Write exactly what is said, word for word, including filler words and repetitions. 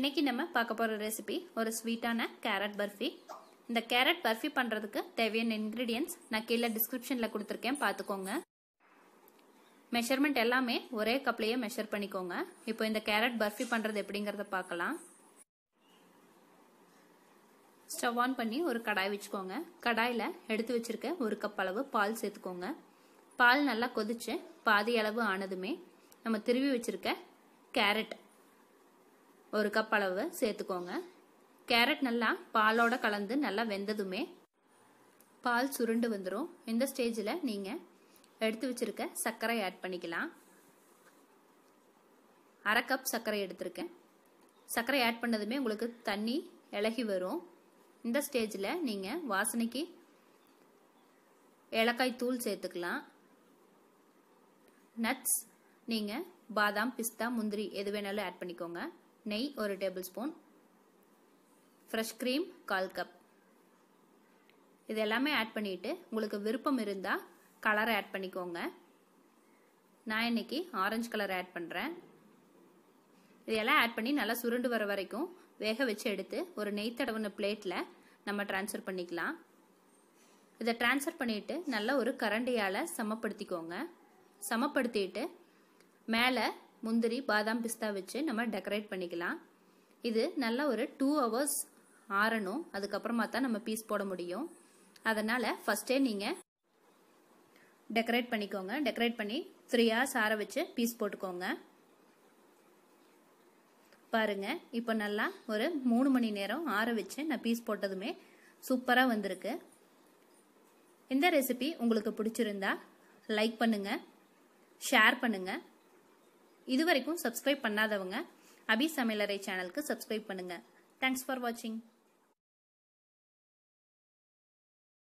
இன்னைக்கு நம்ம பார்க்க போற ரெசிபி ஒரு ஸ்வீட்டான கேரட் பர்ஃபி. இந்த கேரட் பர்ஃபி பண்றதுக்கு தேவையான இன்கிரிடியன்ட்ஸ் நான் கீழே டிஸ்கிரிப்ஷன்ல கொடுத்துருக்கேன், பார்த்துக்கோங்க. மெஷர்மெண்ட் எல்லாமே ஒரே கப்லயே மெஷர் பண்ணிக்கோங்க. இப்போ இந்த கேரட் பர்ஃபி பண்றது எப்படிங்கறத பார்க்கலாம். ஸ்டவ் ஆன் பண்ணி ஒரு கடாய் வச்சுக்கோங்க. கடாயில எடுத்து வச்சிருக்க ஒரு கப் அளவு பால் சேர்த்துக்கோங்க. பால் நல்லா கொதிச்சு பாதி அளவு ஆனதுமே நம்ம திருவி வச்சிருக்க கேரட் ஒரு கப் அளவு சேர்த்துக்கோங்க. கேரட் நல்லா பாலோட கலந்து நல்லா வெந்ததுமே பால் சுருண்டு வந்துடும். இந்த ஸ்டேஜில் நீங்கள் எடுத்து வச்சிருக்க சர்க்கரை ஆட் பண்ணிக்கலாம். அரை கப் சர்க்கரை எடுத்திருக்கேன். சர்க்கரை ஆட் பண்ணதுமே உங்களுக்கு தண்ணி இலகி வரும். இந்த ஸ்டேஜில் நீங்கள் வாசனைக்கு ஏலக்காய் தூள் சேர்த்துக்கலாம். நட்ஸ் நீங்கள் பாதாம், பிஸ்தா, முந்திரி எது வேணாலும் ஆட் பண்ணிக்கோங்க. நெய் ஒரு டேபிள் ஸ்பூன், ஃப்ரெஷ் க்ரீம் கால் கப், இது எல்லாமே ஆட் பண்ணிட்டு உங்களுக்கு விருப்பம் இருந்தால் கலர் ஆட் பண்ணிக்கோங்க. நான் இன்னைக்கு ஆரஞ்சு கலர் ஆட் பண்ணுறேன். இதெல்லாம் ஆட் பண்ணி நல்லா சுருண்டு வர வரைக்கும் வேக வச்சு எடுத்து ஒரு நெய் தடவின பிளேட்டில் நம்ம ட்ரான்ஸ்ஃபர் பண்ணிக்கலாம். இதை ட்ரான்ஸ்ஃபர் பண்ணிட்டு நல்லா ஒரு கரண்டியால் சமப்படுத்திக்கோங்க. சமப்படுத்திட்டு மேலே முந்திரி, பாதாம், பிஸ்தா வச்சு நம்ம டெக்கரேட் பண்ணிக்கலாம். இது நல்லா ஒரு டூ ஹவர்ஸ் ஆறணும். அதுக்கப்புறமா தான் நம்ம பீஸ் போட முடியும். அதனால் ஃபஸ்ட்டே நீங்கள் டெக்கரேட் பண்ணிக்கோங்க. டெக்கரேட் பண்ணி த்ரீ ஹவர்ஸ் ஆற வச்சு பீஸ் போட்டுக்கோங்க. பாருங்க, இப்போ நல்லா ஒரு மூணு மணி நேரம் ஆற வச்சு நான் பீஸ் போட்டதுமே சூப்பராக வந்திருக்கு. இந்த ரெசிபி உங்களுக்கு பிடிச்சிருந்தா லைக் பண்ணுங்க, ஷேர் பண்ணுங்க. இது வரைக்கும் சப்ஸ்கிரைப் பண்ணாதவங்க அபி சமையலறை சேனலுக்கு சப்ஸ்கிரைப் பண்ணுங்க. தேங்க்ஸ் ஃபார் வாட்சிங்.